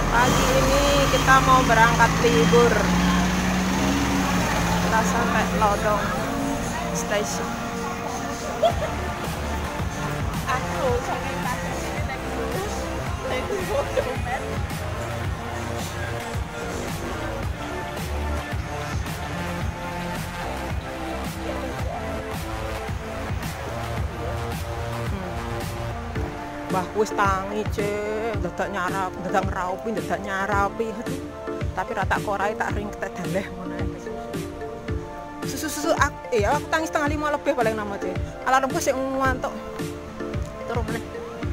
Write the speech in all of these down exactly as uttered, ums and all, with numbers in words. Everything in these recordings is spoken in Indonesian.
Pagi ini kita mau berangkat libur. Kita sampai Lodong Station. Aku sampai tadi sini naik bus, naik dompet. Mbah wis tangi cek, dadak nyarap, dadak ngraupi, dadak nyarapi. Aduh. Tapi rata korai tak ring tak daleh ngono ae. Susu-susu aku, iya aku tangi setengah lima lebih paling nama cek. Alarmku sik ngantuk. Turu meneh.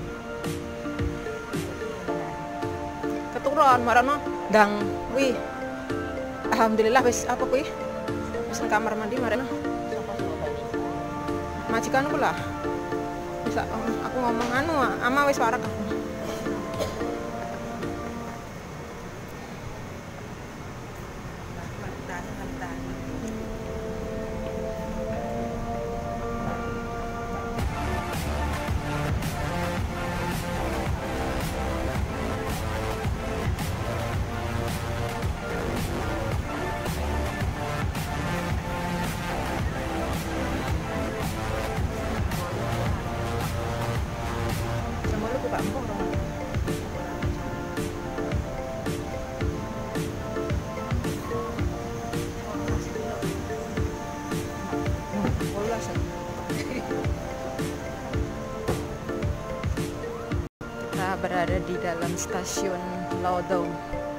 Keturun marana ndang wi. Alhamdulillah wis apa kuwi? Wis nang kamar mandi marana. Majikanku lah. Bisa aku ngomong anu ama wis warak aku. Kita berada di dalam stasiun Lodong.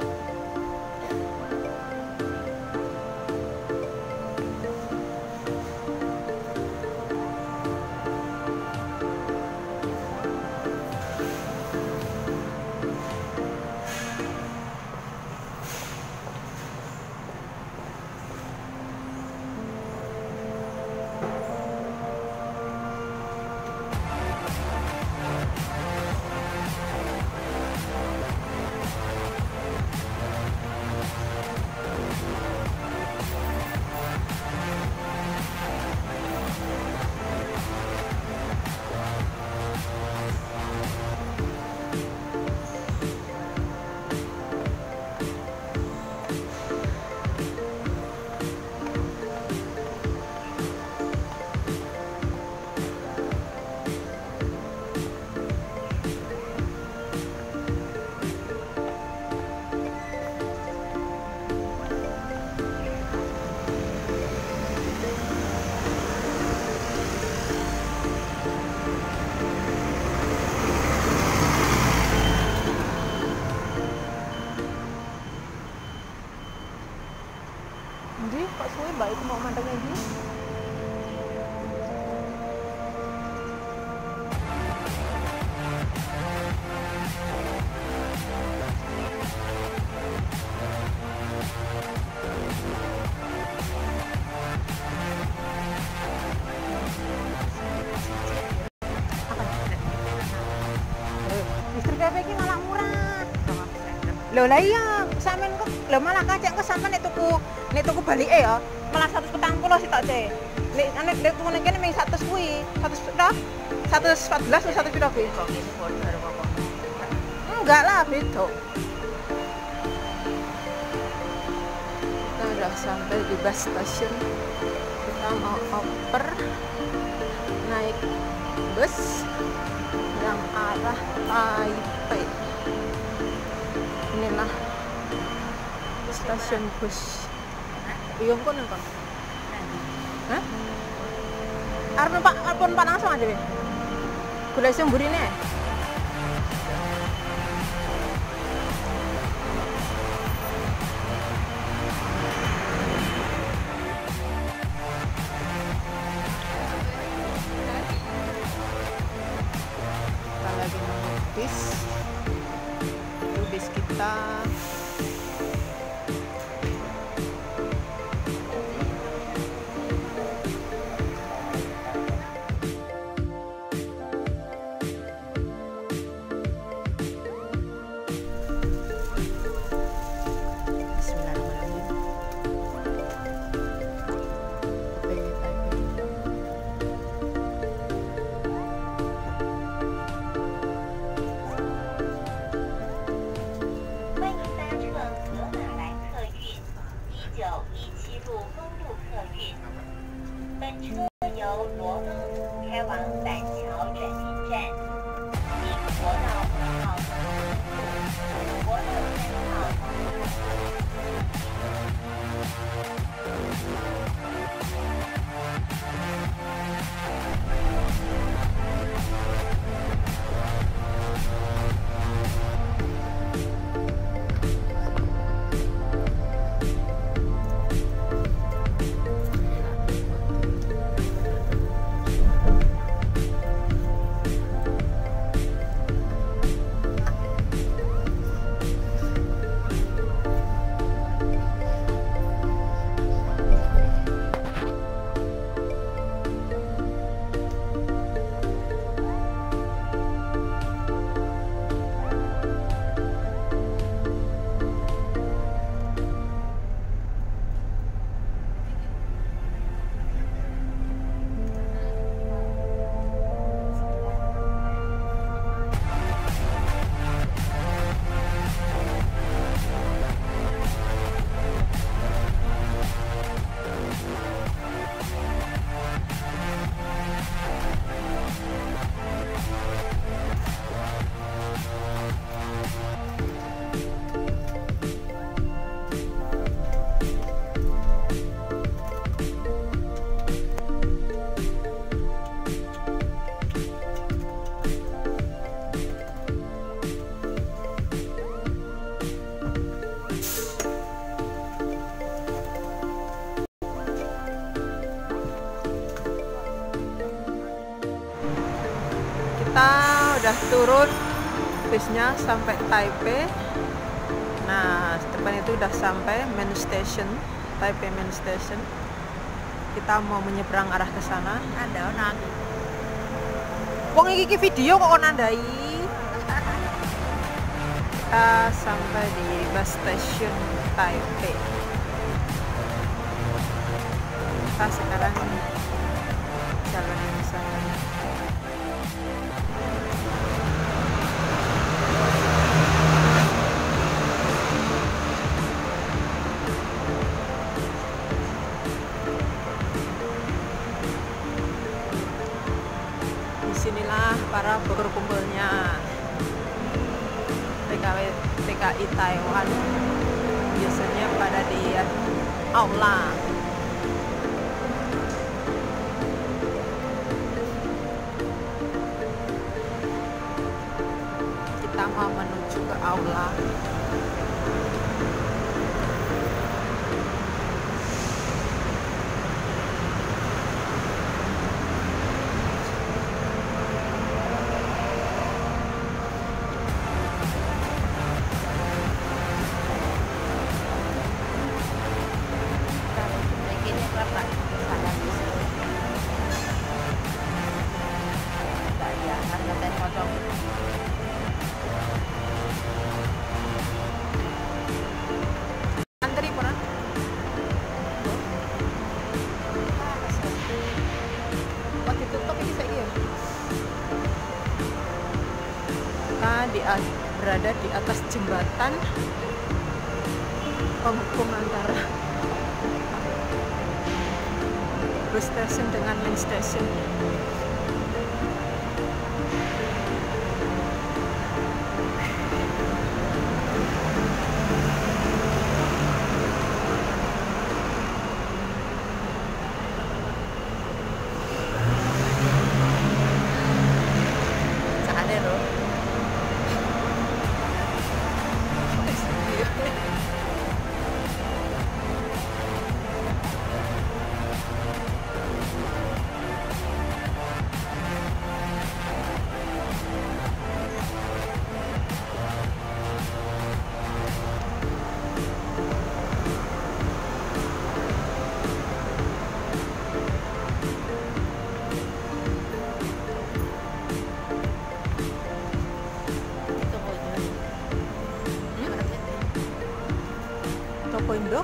Jadi kok suwe mbak itu mau mantengnya gini? Listrik P P iki malah murah. Lho lah iya, sampean kok lho malah kacek kok sampean nek tuku nek tuku balike ya, malah seratus petang puluh sih tok, Cek. Nek nek nek tuku ning kene mung seratus kuwi, seratus pira? seratus empat belas atau seratus pira kuwi? Kok ini border apa? Enggak lah, beda. Kita udah sampai di bus station. Kita mau oper naik bus yang arah Taipei. Inilah stasiun bus. Iya kono kon. Hah? Arep numpak pun pak langsung aja weh. Golek sing mburine. Kita lagi nunggu bis. Itu bis kita. 九一七路公路客运。本车由罗东开往板桥转运站，经国道五号公路、国道三号公路。 Kita udah turun bisnya sampai Taipei. Nah, depan itu udah sampai main station, Taipei main station. Kita mau menyeberang arah ke sana. Ada orang. Wong iki video kok nandai. Kita sampai di bus station Taipei. Kita sekarang jalan ke sana. Disinilah para berkumpulnya T K W T K I Taiwan, biasanya pada di aula. Kita mau menuju ke aula. Antri pernah? Kok ditutup ini saya ya? Kita di, berada di atas jembatan penghubung antara bus station dengan main station. Toko Indo.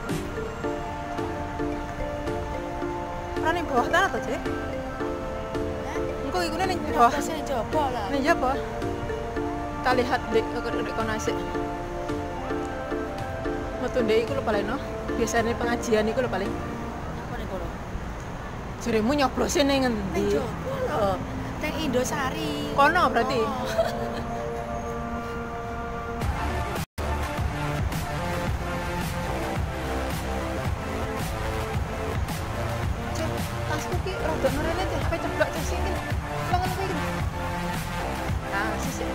Ora ning bawah tanah to, Cek? Engko iku ning bawah. Sing coba lah. Ning jaba. Kita lihat di kono sik. waktu ndek iku lho paling no. Biasane pengajian iku lho paling. Apa ning kono? Jeremu nyoblose ning Ning ngendi? jopo lho. Ning Indosari. Kono berarti. Oh. Cek, tasku ki rada ngerene deh, H P ceblok cek sini. Bangun kowe iki. Ah, sisik.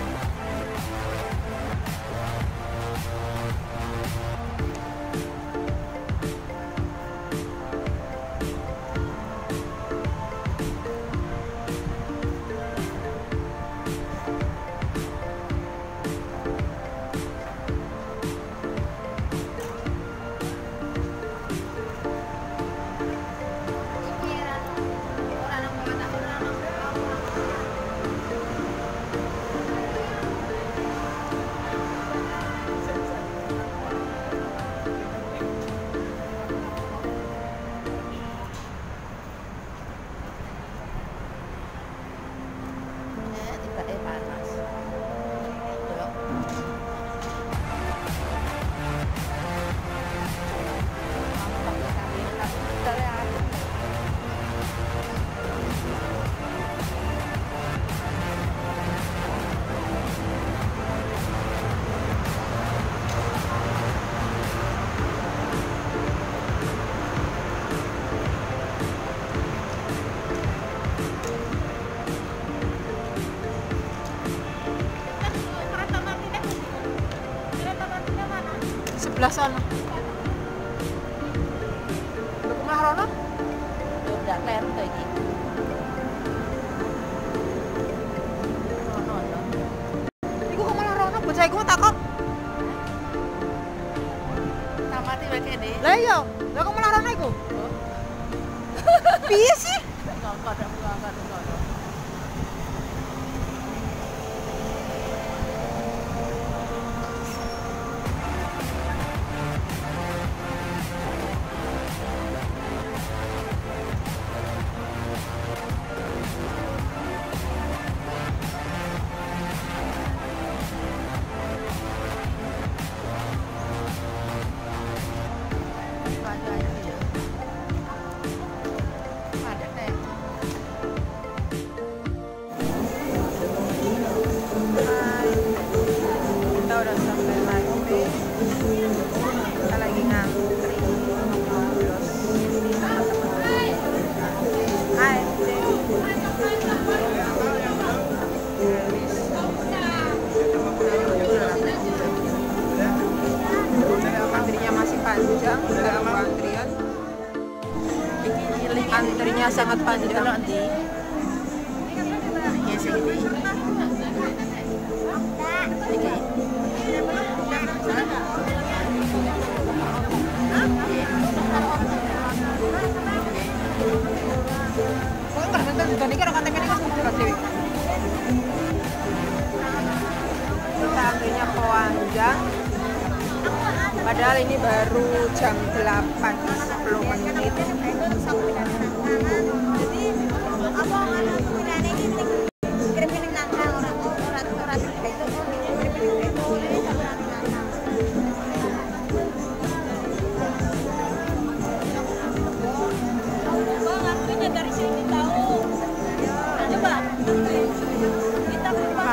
Eh, tibake panas. Yo. Sebelah sana. Lho malah rono? Yo ndak kleru to iki. Ono ono. Iku kok malah rono bocah iku takok. Tamati wae kene. Lah iya, lah kok malah rono iku? Piye sih? Ngongkon aku ngongkon ngono. Padat ya. Padat nek. Hai. Kita udah sampai lagi. Kita lagi ngantri nyoblos sama teman-teman. Hai, Cek. Antrinya masih panjang, dalam antrian. Antrinya sangat panjang. Delok ndi? Iki sing iki. Iki. Kok nggak nonton juga nih kan konten ini kan buka dewi. Kita antrinya panjang. Padahal ini baru jam delapan sepuluh menit. Jadi apa ana gunane iki kirim ning nangkal ora ora ora itu kirim ning itu ini ora nangkal. Kok ngakunya dari sini tahu? Coba. Kita Apa?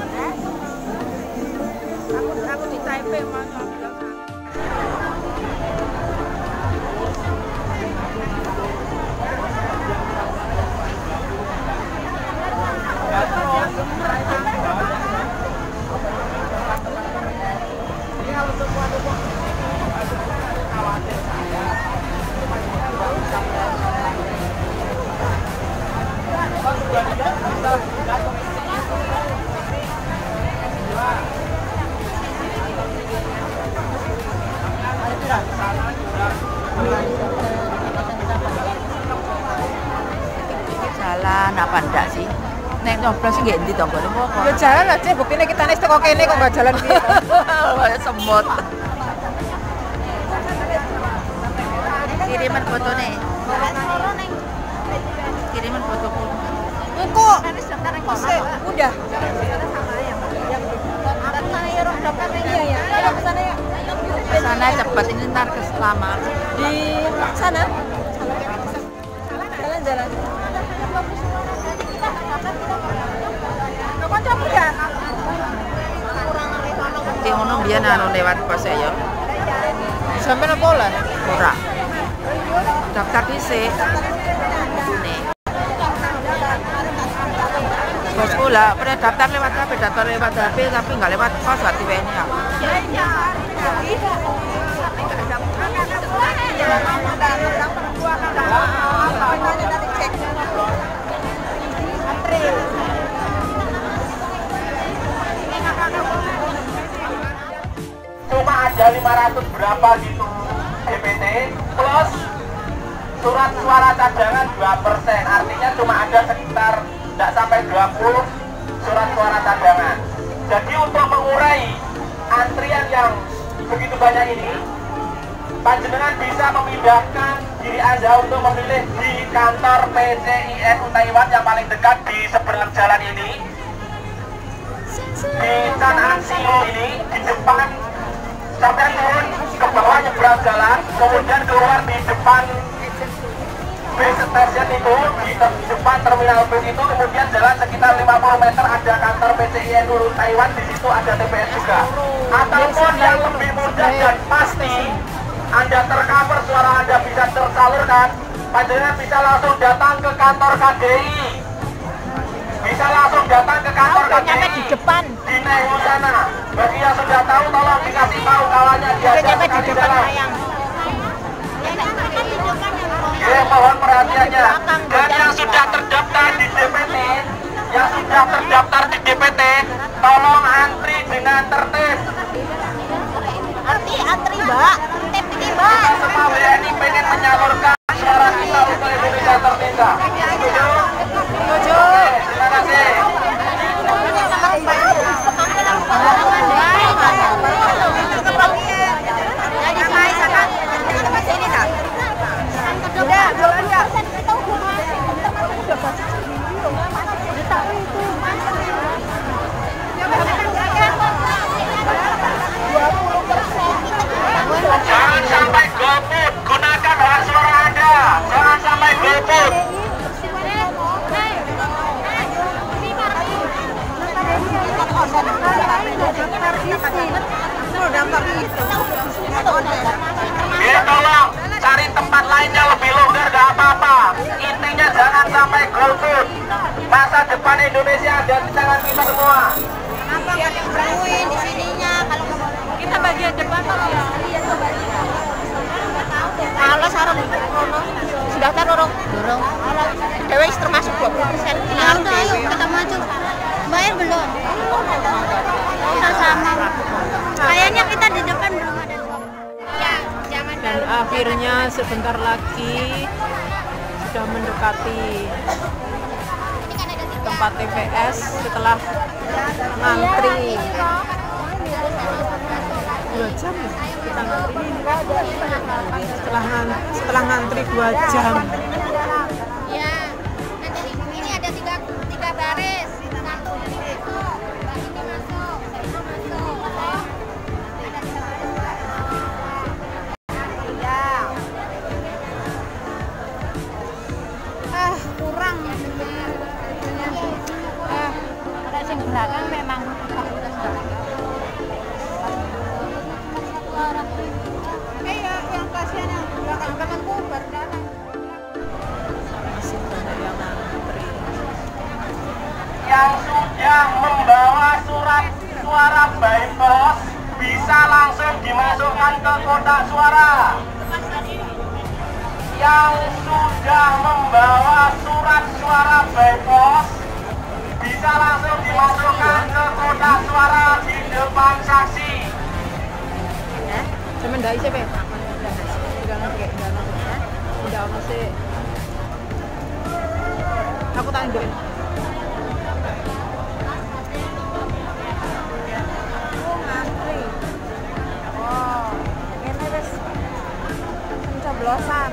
Aku aku di Taipei mas. Jalan apa ndak sih? Nek nyoblos nggih ndi to nggone apa? Ya jalan lah, Cek. Buktine kita nih teko kene kok nggak jalan piye. Kayak semut. Kiriman fotone. Kiriman fotoku. Engko Harus daftar yang Masih, udah. sama ya, Pak. Yang daftar ya, daftar Iya ya. Ayo ke sana ya. Ayo, Sana cepet, ini ntar ke lama. Di sana. Jalan-jalan. Nanti ngono biar anu lewat pos ya. Sampai nang pola. Ora. Daftar dhisik. Nih. Bos pula, pernah daftar lewat H P, daftar lewat H P tapi nggak lewat pos berarti W N ya. Cuma ada lima ratus berapa gitu D P T plus surat suara cadangan dua persen, artinya cuma ada sekitar tidak sampai dua puluh surat suara cadangan. Jadi untuk mengurai antrian yang begitu banyak ini, panjenengan bisa memindahkan diri Anda untuk memilih di kantor P C I N U Taiwan yang paling dekat di seberang jalan ini, di Chan An Siu ini, di depan. Sampai turun ke bawah nyebrang jalan, kemudian keluar di depan base station itu, di, di depan terminal bus itu, kemudian jalan sekitar lima puluh meter ada kantor P C I N U Taiwan, di situ ada T P S juga. Ataupun yang lebih mudah dan pasti, Anda tercover, suara Anda bisa tersalurkan, panjenengan bisa langsung datang ke kantor K D I. Bisa langsung datang ke kantor K D I di depan. di Neu sana. Bagi yang sudah tahu, tolong dikasih tahu kawannya diajak sekali jalan. Oke, mohon perhatiannya. Dan yang sudah terdaftar di D P T, yang sudah terdaftar di D P T, tolong antri dengan tertib. Antri, antri, Mbak. Tertib iki, Mbak. Kita semua W N I pengen menyalurkan suara kita untuk Indonesia Merdeka. Setuju? Setuju. Oke, terima kasih. Udah, jalan enggak? Jangan sampai golput, gunakan hak suara Anda. Jangan sampai golput. Ya tolong cari tempat lainnya lebih longgar, gak apa-apa. Intinya jangan sampai golput. Masa depan Indonesia ada di tangan kita semua. Kenapa nggak diperluin di sininya? Kalau kita bagian depan ya. Kalau sarung sudah tahu dorong, dorong. Dewi termasuk dua puluh persen. Ayo kita maju. Bayar belum? Kita sama. Kayaknya kita di depan belum ada. Ya, jangan. Dan akhirnya sebentar lagi sudah mendekati tempat T P S setelah ngantri dua jam kita ngantri setelah ngantri, setelah ngantri dua jam. Ya, nanti ini ada tiga, tiga baris. Satu ini masuk, Mbak ini masuk, saya masuk. Ada tiga baris. Ya. Ah, kurang. Eh, ada yang belakang memang eh ya, yang kasihan yang belakang-belakang bubar datang. Masih banyak yang ngantri. Yang sudah membawa surat suara by pos bisa langsung dimasukkan ke kotak suara. Yang sudah membawa surat suara by pos bisa langsung dimasukkan ke kotak suara di depan saksi. Cuman ndak isi, Pe. Udah ngerti, udah ngerti. Udah ono sih. Aku tak ndukin. Oh, ngantri. Oh, ini wis pencoblosan.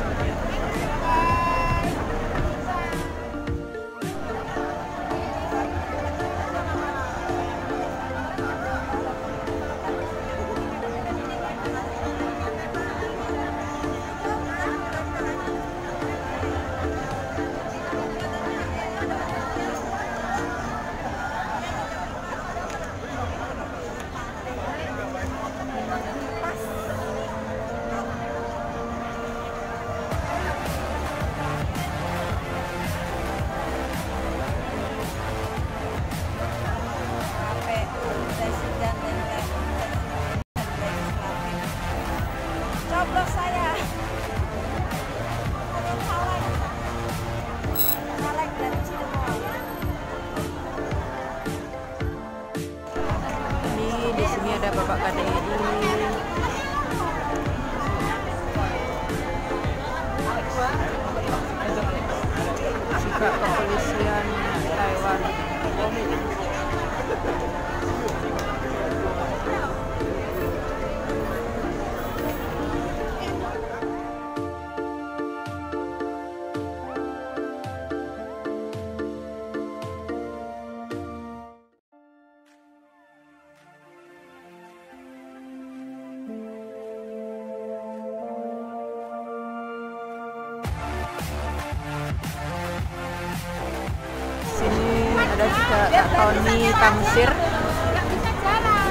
ada juga Kak Tony Tangsir. Nggak bisa jalan.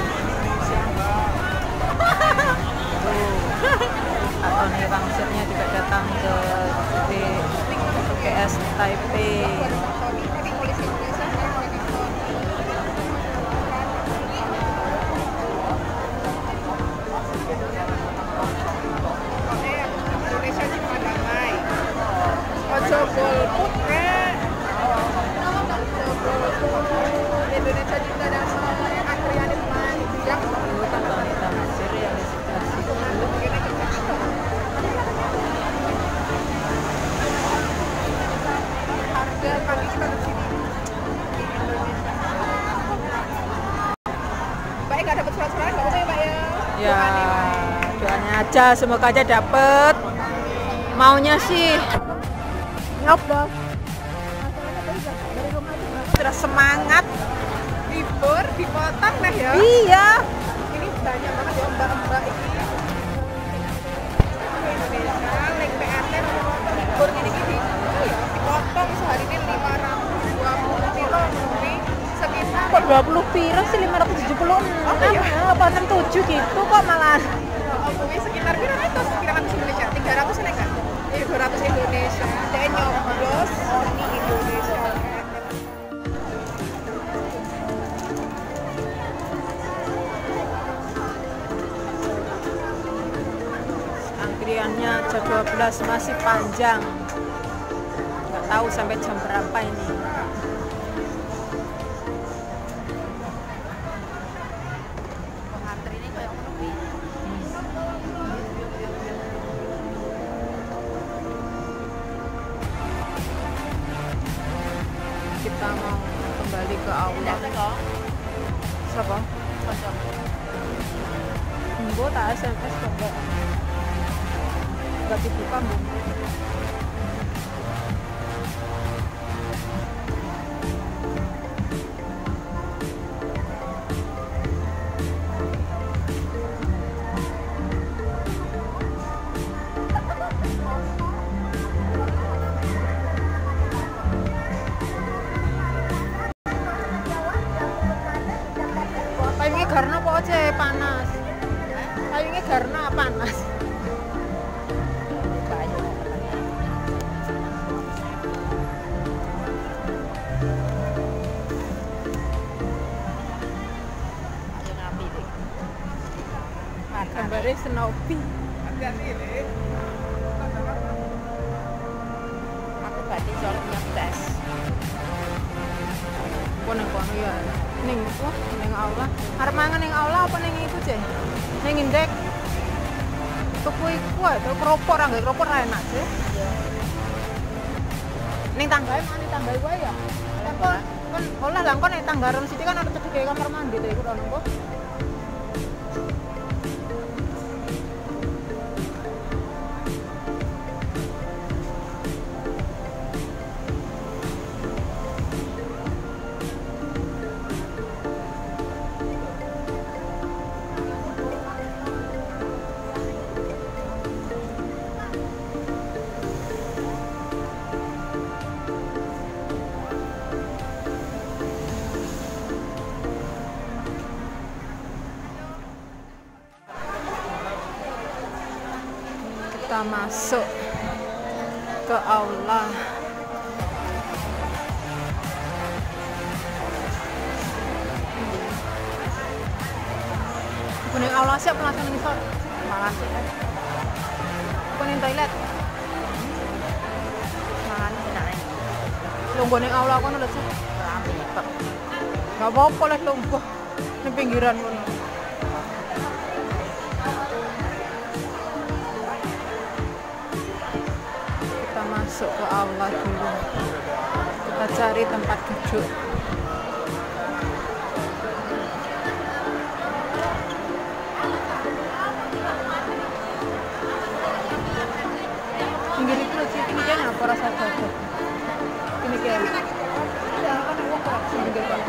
Kak Tony Tangsirnya juga datang ke B S Taipei. Indonesia cuma damai. Ojo golput rek. Indonesia cinta damai. Antrian teman yang Dulu Kak Tony Tangsir yang di sebelah situ. harga kami kita di sini di Indonesia. Mbak nggak dapat surat-surat nggak apa-apa ya Mbak ya? Ya, doanya aja semoga aja dapet. Maunya sih nyop dong. Terus semangat. Libur dipotong nah ya. Iya. Ini banyak banget ya mbak-mbak ini. Indonesia, link P R T libur gini-gini. Ya, dipotong sehari ini lima ratus dua puluh kilo lebih sekitar. Kok dua puluh piro sih lima ratus tujuh puluh enam? Oh, iya. Apa enam puluh tujuh gitu kok malah. Oh, mungkin sekitar berapa ratus? Kira ratus Indonesia, tiga ratus nih kan? Iya, dua ratus Indonesia. Dan nyoblos di Indonesia. Antriannya jam dua belas masih panjang. Nggak tahu sampai jam berapa ini. Antri ini kayak ngono. Kita mau kembali ke aula. Siapa? Mbok tak S M S kok Mbak. Nggak dibuka Mbok. Payungnya karena apa aja panas. Payungnya karena panas. Gambarnya Snoopy. Aku berarti soal punya tes. Kono kono ya. Ning wah ning aula. Arep mangan ning aula apa ning iku, Ce? Ning indek. Tuku iku ae, tuku keropok ra nggae keropok ra enak, Ce. Iya. Ning tanggae mana ning tanggae wae ya. Lah kok kon olah lah kon ning tanggaran sithik kan ada cedheke kamar mandi to iku ono kok. Kita masuk ke aula. Kuning aula siap langsung ngisor. Makasih. Kuning toilet. Mangan enak. Lungguh ning aula kono lho, Cek. Rame kok. Gak apa-apa lah lungguh ning pinggiran kono. Kita masuk ke aula dulu. Kita cari tempat duduk. Pinggir itu loh, Cik. Ini kan apa rasa dada? Ini kan. Pinggir, Pak.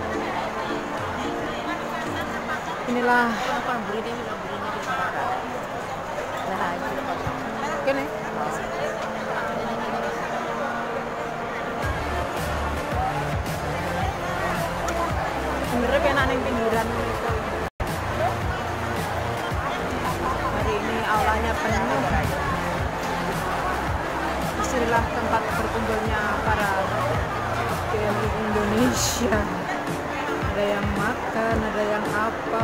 Inilah Pamburi dia bilang burinya di sana. Nah, itu kosong. kene. nampaknya penuh. Disinilah tempat berkumpulnya para G L I Indonesia. Ada yang makan, ada yang apa.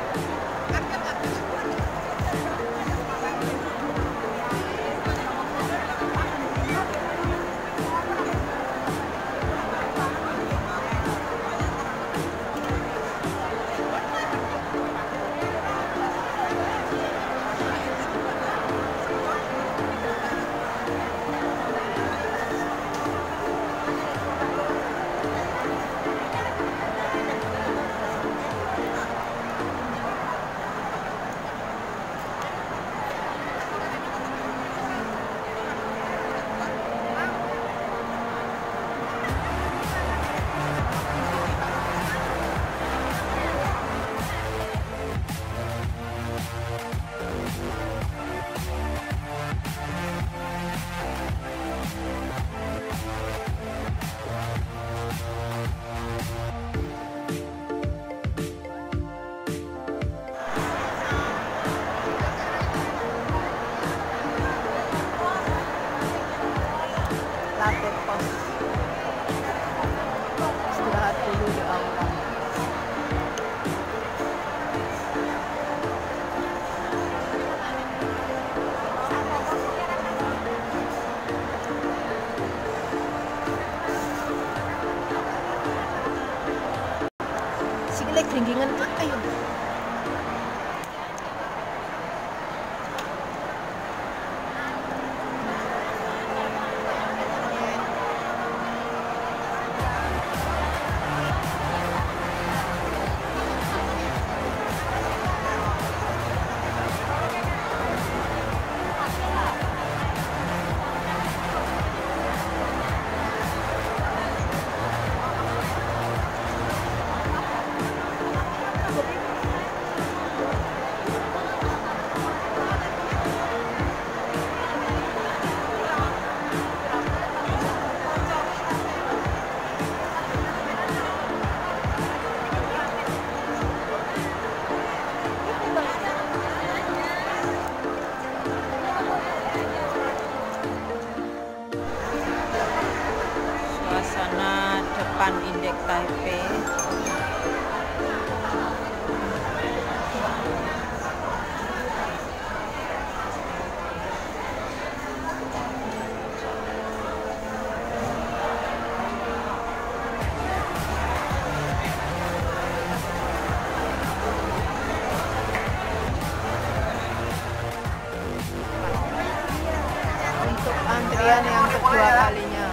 Latte pos. Istirahat dulu di awal. Sikile gringgingan ayo. Suasana depan Indeks Taipei. Untuk antrian yang kedua kalinya.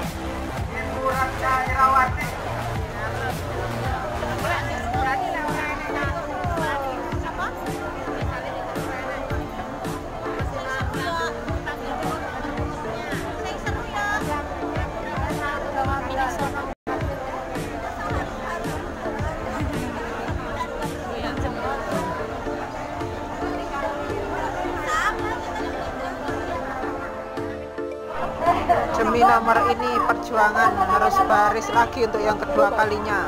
Demi nomor ini perjuangan harus baris lagi untuk yang kedua kalinya.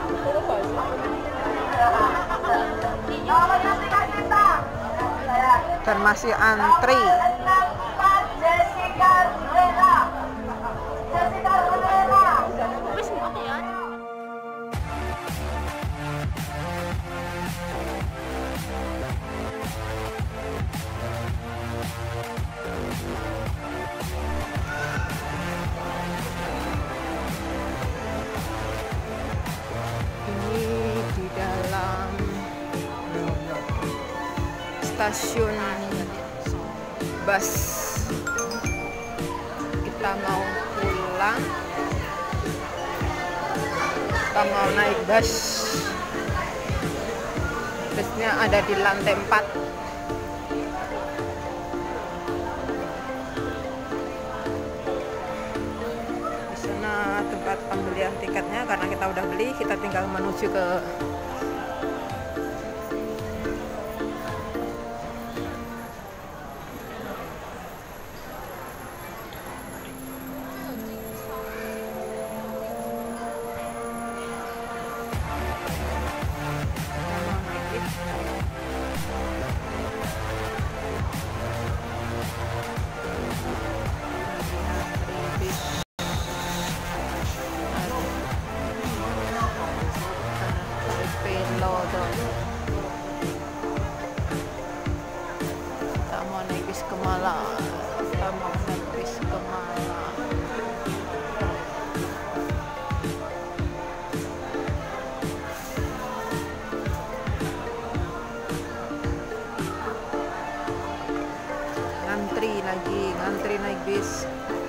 Dan masih antri. Stasiun bus, kita mau pulang, kita mau naik bus. Busnya ada di lantai empat. Di sana tempat pembelian tiketnya, karena kita udah beli, kita tinggal menuju ke mau naik bis ke Malang. Kita mau naik bis ke Malang. Ngantri lagi, ngantri naik bis.